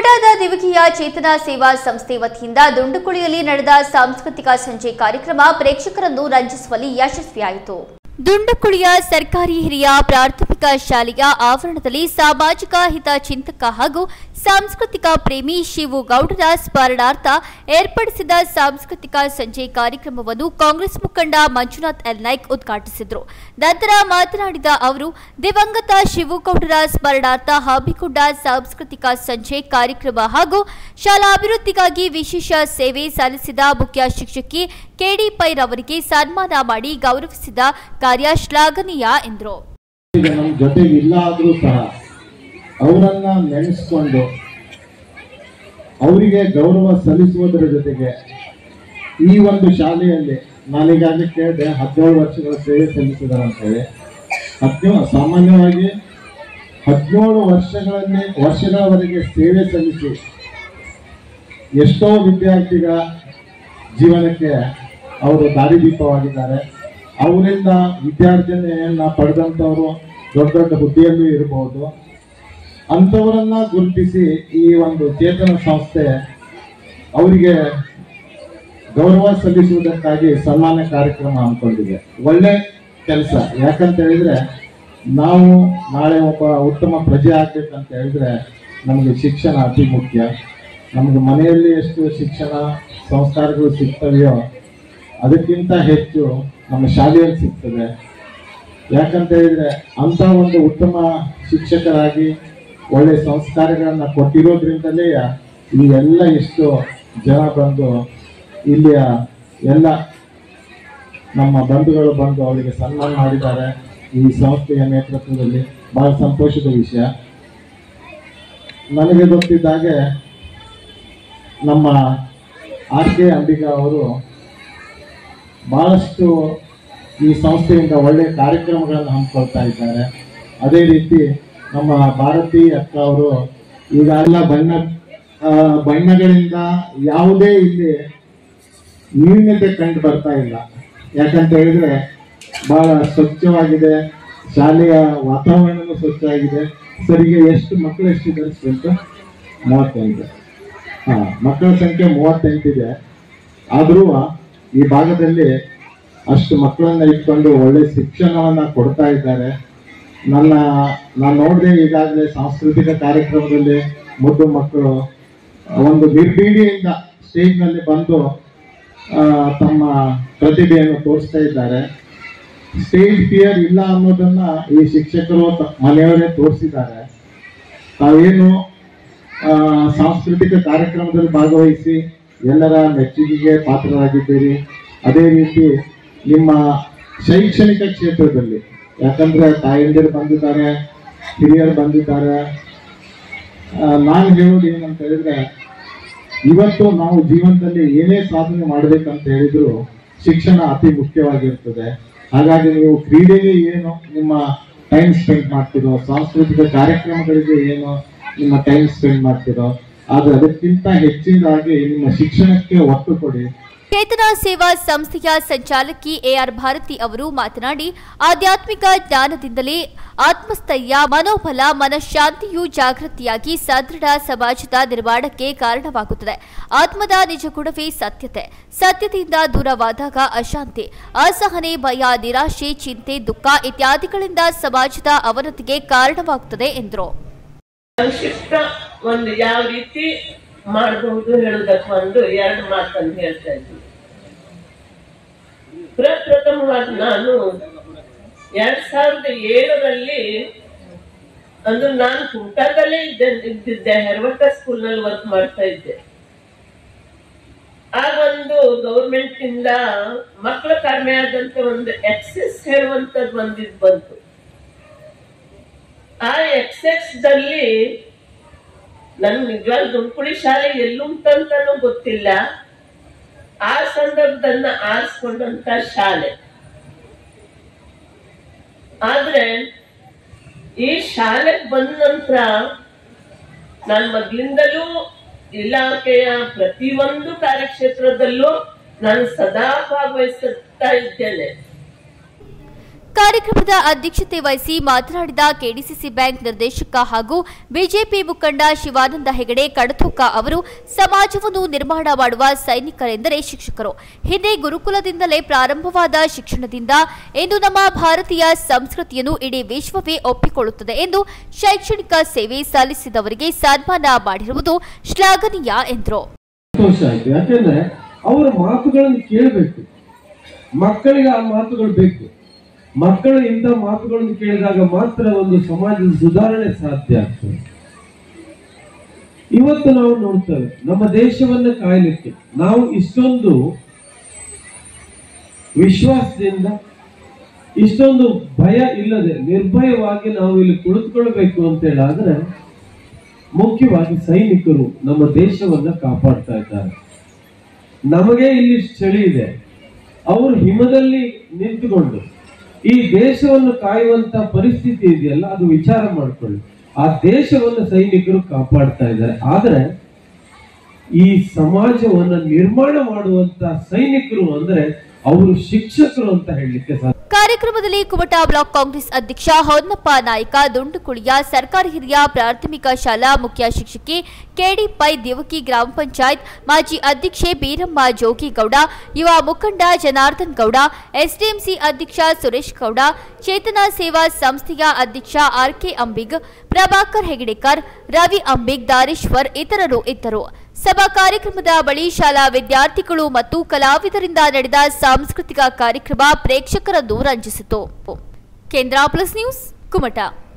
ಕುಮಟಾದ ದಿವಗಿಯ ಚೇತನ ಸೇವಾ ಸಂಸ್ಥೆ ವತಿಯಿಂದ ದುಂಡುಕುಳಿಯಲ್ಲಿ ನಡೆದ ಸಾಂಸ್ಕೃತಿಕ ಸಂಜೆ ಕಾರ್ಯಕ್ರಮ ಪ್ರೇಕ್ಷಕರನ್ನು ರಂಜಿಸುವಲ್ಲಿ ಯಶಸ್ವಿಯಾಯಿತು. ದುಂಡುಕುಳಿಯ ಸರ್ಕಾರಿ ಹಿರಿಯ ಪ್ರಾಥಮಿಕ ಶಾಲೆಯ ಆವರಣದಲ್ಲಿ ಸಾಮಾಜಿಕ ಹಿತಚಿಂತಕ ಹಾಗೂ ಸಾಂಸ್ಕೃತಿಕ ಪ್ರೇಮಿ ಶಿವು ಗೌಡರ ಸ್ಮರಣಾರ್ಥ ಏರ್ಪಡಿಸಿದ ಸಾಂಸ್ಕೃತಿಕ ಸಂಜೆ ಕಾರ್ಯಕ್ರಮವನ್ನು ಕಾಂಗ್ರೆಸ್ ಮುಖಂಡ ಮಂಜುನಾಥ್ ಎಲ್ ನಾಯ್ಕ್ ಉದ್ಘಾಟಿಸಿದರು. ನಂತರ ಮಾತನಾಡಿದ ಅವರು, ದಿವಂಗತ ಶಿವುಗೌಡರ ಸ್ಮರಣಾರ್ಥ ಹಮ್ಮಿಕೊಂಡ ಸಾಂಸ್ಕೃತಿಕ ಸಂಜೆ ಕಾರ್ಯಕ್ರಮ ಹಾಗೂ ಶಾಲಾ ಅಭಿವೃದ್ಧಿಗಾಗಿ ವಿಶೇಷ ಸೇವೆ ಸಲ್ಲಿಸಿದ ಮುಖ್ಯ ಶಿಕ್ಷಕಿ ಕೆಡಿ ಪೈರವರಿಗೆ ಸನ್ಮಾನ ಮಾಡಿ ಗೌರವಿಸಿದ ಕಾರ್ಯ ಶ್ಲಾಘನೀಯ ಎಂದರು. ನಮ್ಮ ಜೊತೆಗೆ ಇಲ್ಲ ಆದರೂ ಸಹ ಅವರನ್ನ ನೆನೆಸ್ಕೊಂಡು ಅವರಿಗೆ ಗೌರವ ಸಲ್ಲಿಸುವುದರ ಜೊತೆಗೆ ಈ ಒಂದು ಶಾಲೆಯಲ್ಲಿ ನಾನೀಗಾಗಲೇ ಕೇಳಿದೆ 17 ವರ್ಷಗಳ ಸೇವೆ ಸಲ್ಲಿಸಿದ್ದಾರೆ ಅಂತೇಳಿ. ಸಾಮಾನ್ಯವಾಗಿ 17 ವರ್ಷಗಳವರೆಗೆ ಸೇವೆ ಸಲ್ಲಿಸಿ ಎಷ್ಟೋ ವಿದ್ಯಾರ್ಥಿಗಳ ಜೀವನಕ್ಕೆ ಅವರು ದಾರಿದೀಪವಾಗಿದ್ದಾರೆ. ಅವರಿಂದ ವಿದ್ಯಾರ್ಜನೆಯನ್ನ ಪಡೆದಂಥವರು ದೊಡ್ಡ ದೊಡ್ಡ ಹುದ್ದೆಯಲ್ಲೂ ಇರಬಹುದು. ಅಂಥವರನ್ನ ಗುರುತಿಸಿ ಈ ಒಂದು ಚೇತನ ಸಂಸ್ಥೆ ಅವರಿಗೆ ಗೌರವ ಸಲ್ಲಿಸುವುದಕ್ಕಾಗಿ ಸನ್ಮಾನ ಕಾರ್ಯಕ್ರಮ ಹಮ್ಮಿಕೊಂಡಿದೆ. ಒಳ್ಳೆ ಕೆಲಸ. ಯಾಕಂತ ಹೇಳಿದ್ರೆ ನಾವು ನಾಳೆ ಒಬ್ಬ ಉತ್ತಮ ಪ್ರಜೆ ಆಗ್ಬೇಕಂತ ಹೇಳಿದ್ರೆ ನಮಗೆ ಶಿಕ್ಷಣ ಅತಿ ಮುಖ್ಯ. ನಮಗೆ ಮನೆಯಲ್ಲಿ ಎಷ್ಟು ಶಿಕ್ಷಣ ಸಂಸ್ಕಾರಗಳು ಸಿಗ್ತವೆಯೋ ಅದಕ್ಕಿಂತ ಹೆಚ್ಚು ನಮ್ಮ ಶಾಲೆಯಲ್ಲಿ ಸಿಗ್ತದೆ. ಯಾಕಂತ ಹೇಳಿದ್ರೆ ಅಂಥ ಒಂದು ಉತ್ತಮ ಶಿಕ್ಷಕರಾಗಿ ಒಳ್ಳೆ ಸಂಸ್ಕಾರಗಳನ್ನು ಕೊಟ್ಟಿರೋದ್ರಿಂದಲೇ ಈ ಎಲ್ಲ ಎಷ್ಟು ಜನ ಬಂದು ಇಲ್ಲಿಯ ಎಲ್ಲ ನಮ್ಮ ಬಂಧುಗಳು ಬಂದು ಅವರಿಗೆ ಸನ್ಮಾನ ಮಾಡಿದ್ದಾರೆ. ಈ ಸಂಸ್ಥೆಯ ನೇತೃತ್ವದಲ್ಲಿ ಬಹಳ ಸಂತೋಷದ ವಿಷಯ. ನನಗೆ ಗೊತ್ತಿದ್ದಾಗೆ ನಮ್ಮ ಆರ್.ಕೆ. ಅಂಬಿಗಾ ಅವರು ಬಹಳಷ್ಟು ಈ ಸಂಸ್ಥೆಯಿಂದ ಒಳ್ಳೆಯ ಕಾರ್ಯಕ್ರಮಗಳನ್ನು ಹಮ್ಮಿಕೊಳ್ತಾ ಇದ್ದಾರೆ. ಅದೇ ರೀತಿ ನಮ್ಮ ಭಾರತಿ ಅಕ್ಕ ಅವರು ಈಗೆಲ್ಲ ಬಣ್ಣಗಳಿಂದ ಯಾವುದೇ ಇಲ್ಲಿ ನ್ಯೂನ್ಯತೆ ಕಂಡು ಬರ್ತಾ ಇಲ್ಲ. ಯಾಕಂತ ಹೇಳಿದ್ರೆ ಬಹಳ ಸ್ವಚ್ಛವಾಗಿದೆ, ಶಾಲೆಯ ವಾತಾವರಣನೂ ಸ್ವಚ್ಛವಾಗಿದೆ. ಸರಿಗೆ ಎಷ್ಟು ಮಕ್ಕಳು ಎಷ್ಟಿದ್ದಾರೆ? 35. ಮಕ್ಕಳ ಸಂಖ್ಯೆ 38 ಇದೆ. ಆದರೂ ಈ ಭಾಗದಲ್ಲಿ ಅಷ್ಟು ಮಕ್ಕಳನ್ನ ಇಟ್ಕೊಂಡು ಒಳ್ಳೆ ಶಿಕ್ಷಣವನ್ನ ಕೊಡ್ತಾ ಇದ್ದಾರೆ. ನಾನು ನೋಡಿದೆ ಈಗಾಗಲೇ ಸಾಂಸ್ಕೃತಿಕ ಕಾರ್ಯಕ್ರಮದಲ್ಲಿ ಮುದ್ದು ಮಕ್ಕಳು ಒಂದು ನಿರ್ಭೀಡಿಯಿಂದ ಸ್ಟೇಜ್ನಲ್ಲಿ ಬಂದು ತಮ್ಮ ಪ್ರತಿಭೆಯನ್ನು ತೋರಿಸ್ತಾ ಇದ್ದಾರೆ. ಸ್ಟೇಜ್ ಫಿಯರ್ ಇಲ್ಲ ಅನ್ನೋದನ್ನ ಈ ಶಿಕ್ಷಕರು ಮನೆಯವರೇ ತೋರಿಸಿದ್ದಾರೆ. ತಾವೇನು ಸಾಂಸ್ಕೃತಿಕ ಕಾರ್ಯಕ್ರಮದಲ್ಲಿ ಭಾಗವಹಿಸಿ ಎಲ್ಲರ ಮೆಚ್ಚುಗೆಗೆ ಪಾತ್ರರಾಗಿದ್ದೀರಿ. ಅದೇ ರೀತಿ ನಿಮ್ಮ ಶೈಕ್ಷಣಿಕ ಕ್ಷೇತ್ರದಲ್ಲಿ, ಯಾಕಂದ್ರೆ ತಾಯಂದಿರು ಬಂದಿದ್ದಾರೆ, ಹಿರಿಯರು ಬಂದಿದ್ದಾರೆ. ನಾನು ಹೇಳೋದು ಏನಂತ ಹೇಳಿದ್ರೆ, ಇವತ್ತು ನಾವು ಜೀವನದಲ್ಲಿ ಏನೇ ಸಾಧನೆ ಮಾಡಬೇಕಂತ ಹೇಳಿದ್ರು ಶಿಕ್ಷಣ ಅತಿ ಮುಖ್ಯವಾಗಿರ್ತದೆ. ಹಾಗಾಗಿ ನೀವು ಕ್ರೀಡೆಗೆ ಏನು ನಿಮ್ಮ ಟೈಮ್ ಸ್ಪೆಂಡ್ ಮಾಡ್ತಿರೋ, ಸಾಂಸ್ಕೃತಿಕ ಕಾರ್ಯಕ್ರಮಗಳಿಗೆ ಏನು ನಿಮ್ಮ ಟೈಮ್ ಸ್ಪೆಂಡ್ ಮಾಡ್ತಿರೋ, ಆದ್ರೆ ಅದಕ್ಕಿಂತ ಹೆಚ್ಚಿನದಾಗಿ ನಿಮ್ಮ ಶಿಕ್ಷಣಕ್ಕೆ ಒತ್ತು ಕೊಡಿ. ಚೇತನ ಸೇವಾ ಸಂಸ್ಥೆಯ ಸಂಚಾಲಕಿ ಎಆರ್ ಭಾರತಿ ಅವರು ಮಾತನಾಡಿ, ಆಧ್ಯಾತ್ಮಿಕ ಜ್ಞಾನದಿಂದಲೇ ಆತ್ಮಸ್ಥೈರ್ಯ, ಮನೋಬಲ, ಮನಃಶಾಂತಿಯು ಜಾಗೃತಿಯಾಗಿ ಸದೃಢ ಸಮಾಜದ ನಿರ್ಮಾಣಕ್ಕೆ ಕಾರಣವಾಗುತ್ತದೆ. ಆತ್ಮದ ನಿಜ ಗುಣವೇ ಸತ್ಯತೆ. ಸತ್ಯತೆಯಿಂದ ದೂರವಾದಾಗ ಅಶಾಂತಿ, ಅಸಹನೆ, ಭಯ, ನಿರಾಶೆ, ಚಿಂತೆ, ದುಃಖ ಇತ್ಯಾದಿಗಳಿಂದ ಸಮಾಜದ ಅವನತಿಗೆ ಕಾರಣವಾಗುತ್ತದೆ ಎಂದರು. ಒಂದು ಯಾವ ರೀತಿ ಮಾಡಬಹುದು ಹೇಳುವುದಕ್ಕೆ ಒಂದು 2 ಮಾತನ್ನು ಹೇಳ್ತಾ ಇದ್ದೀನಿ. ಪ್ರಪ್ರಥಮವಾಗಿ ನಾನು 2007ರಲ್ಲಿ ಅಂದ್ರೆ ನಾನು ಕುಮಟಾದಲ್ಲೇ ಇದ್ದಿದ್ದೆ, ಹೆರವಟ್ಟ ಸ್ಕೂಲ್ನಲ್ಲಿ ವರ್ಕ್ ಮಾಡ್ತಾ ಇದ್ದೆ. ಆಗ ಒಂದು ಗೌರ್ಮೆಂಟ್ ಇಂದ ಮಕ್ಕಳ ಕಡಿಮೆ ಆದಂತ ಒಂದು ಎಕ್ಸೆಸ್ ಹೇಳುವಂತದ್ದು ಬಂತು. ಆ ಎಕ್ಸೆಸ್ ದಲ್ಲಿ ನನ್ಗೆ ನಿಜವಾಗ್ಲೂ ದುಂಡುಕುಳಿ ಶಾಲೆ ಎಲ್ಲುಂಟಂತನೂ ಗೊತ್ತಿಲ್ಲ. ಆ ಸಂದರ್ಭದನ್ನ ಆರಿಸ್ಕೊಂಡಂತ ಶಾಲೆ. ಆದ್ರೆ ಈ ಶಾಲೆಗೆ ಬಂದ ನಂತರ ನಾನು ಮೊದ್ಲಿಂದಲೂ ಇಲಾಖೆಯ ಪ್ರತಿಯೊಂದು ಕಾರ್ಯಕ್ಷೇತ್ರದಲ್ಲೂ ನಾನು ಸದಾ ಭಾಗವಹಿಸುತ್ತಾ ಇದ್ದೇನೆ. ಕಾರ್ಯಕ್ರಮದ ಅಧ್ಯಕ್ಷತೆ ವಹಿಸಿ ಮಾತನಾಡಿದ ಕೆಡಿಸಿಸಿ ಬ್ಯಾಂಕ್ ನಿರ್ದೇಶಕ ಹಾಗೂ ಬಿಜೆಪಿ ಮುಖಂಡ ಶಿವಾನಂದ ಹೆಗಡೆ ಕಡತೋಕ ಅವರು ಸಮಾಜವನ್ನು ನಿರ್ಮಾಣ ಮಾಡುವ ಸೈನಿಕರೆಂದರೆ ಶಿಕ್ಷಕರು. ಹಿಂದೆ ಗುರುಕುಲದಿಂದಲೇ ಪ್ರಾರಂಭವಾದ ಶಿಕ್ಷಣದಿಂದ ಇಂದು ನಮ್ಮ ಭಾರತೀಯ ಸಂಸ್ಕೃತಿಯನ್ನು ಇಡೀ ವಿಶ್ವವೇ ಒಪ್ಪಿಕೊಳ್ಳುತ್ತದೆ ಎಂದು ಶೈಕ್ಷಣಿಕ ಸೇವೆ ಸಲ್ಲಿಸಿದವರಿಗೆ ಸನ್ಮಾನ ಮಾಡಿರುವುದು ಶ್ಲಾಘನೀಯ ಎಂದರು. ಯಾಕೆಂದ್ರೆ ಅವರ ಮಾತುಗಳನ್ನು ಕೇಳಬೇಕು, ಮಕ್ಕಳಿಗೆ ಆ ಮಾತುಗಳು ಬೇಕು. ಮಕ್ಕಳು ಇಂಥ ಮಾತುಗಳನ್ನು ಕೇಳಿದಾಗ ಮಾತ್ರ ಒಂದು ಸಮಾಜದ ಸುಧಾರಣೆ ಸಾಧ್ಯ ಆಗ್ತದೆ. ಇವತ್ತು ನಾವು ನೋಡ್ತೇವೆ, ನಮ್ಮ ದೇಶವನ್ನ ಕಾಯಲಿಕ್ಕೆ ನಾವು ಇಷ್ಟೊಂದು ವಿಶ್ವಾಸದಿಂದ, ಇಷ್ಟೊಂದು ಭಯ ಇಲ್ಲದೆ ನಿರ್ಭಯವಾಗಿ ನಾವು ಇಲ್ಲಿ ಕುಳಿತುಕೊಳ್ಬೇಕು ಅಂತ ಹೇಳಾದ್ರೆ ಮುಖ್ಯವಾಗಿ ಸೈನಿಕರು ನಮ್ಮ ದೇಶವನ್ನ ಕಾಪಾಡ್ತಾ ಇದ್ದಾರೆ. ನಮಗೆ ಇಲ್ಲಿ ಚಳಿ ಇದೆ, ಅವರು ಹಿಮದಲ್ಲಿ ನಿಂತುಕೊಂಡು ಈ ದೇಶವನ್ನು ಕಾಯುವಂತ ಪರಿಸ್ಥಿತಿ ಇದೆಯಲ್ಲ, ಅದು ವಿಚಾರ ಮಾಡಿಕೊಳ್ಳಿ. ಆ ದೇಶವನ್ನು ಸೈನಿಕರು ಕಾಪಾಡ್ತಾ ಇದ್ದಾರೆ. ಆದ್ರೆ ಈ ಸಮಾಜವನ್ನ ನಿರ್ಮಾಣ ಮಾಡುವಂತ ಸೈನಿಕರು ಅಂದ್ರೆ ಅವರು ಶಿಕ್ಷಕರು ಅಂತ ಹೇಳಲಿಕ್ಕೆ ಸಾಧ್ಯ. ಕಾರ್ಯಕ್ರಮದಲ್ಲಿ ಕುಮಟಾ ಬ್ಲಾಕ್ ಕಾಂಗ್ರೆಸ್ ಅಧ್ಯಕ್ಷ ಹೊನ್ನಪ್ಪ ನಾಯ್ಕ, ದುಂಡುಕುಳಿಯ ಸರ್ಕಾರಿ ಹಿರಿಯ ಪ್ರಾಥಮಿಕ ಶಾಲಾ ಮುಖ್ಯ ಶಿಕ್ಷಕಿ ಕೆಡಿ ಪೈ ದೇವಕಿ, ಗ್ರಾಮ ಪಂಚಾಯತ್ ಮಾಜಿ ಅಧ್ಯಕ್ಷೆ ಬೀರಮ್ಮ ಜೋಗಿಗೌಡ, ಯುವ ಮುಖಂಡ ಜನಾರ್ದನ್ ಗೌಡ, ಎಸ್ಡಿಎಂಸಿ ಅಧ್ಯಕ್ಷ ಸುರೇಶ್ ಗೌಡ, ಚೇತನ ಸೇವಾ ಸಂಸ್ಥೆಯ ಅಧ್ಯಕ್ಷ ಆರ್ಕೆ ಅಂಬಿಗ್, ಪ್ರಭಾಕರ್ ಹೆಗಡೆಕರ್, ರವಿ ಅಂಬಿಗ್, ದಾರೇಶ್ವರ್ ಇತರರು ಇದ್ದರು. ಸಭಾ ಕಾರ್ಯಕ್ರಮದ ಬಳಿ ಶಾಲಾ ವಿದ್ಯಾರ್ಥಿಗಳು ಮತ್ತು ಕಲಾವಿದರಿಂದ ನಡೆದ ಸಾಂಸ್ಕೃತಿಕ ಕಾರ್ಯಕ್ರಮ ಪ್ರೇಕ್ಷಕರನ್ನು ರಂಜಿಸಿತು. ಕೇಂದ್ರ ಪ್ಲಸ್ ನ್ಯೂಸ್, ಕುಮಟಾ.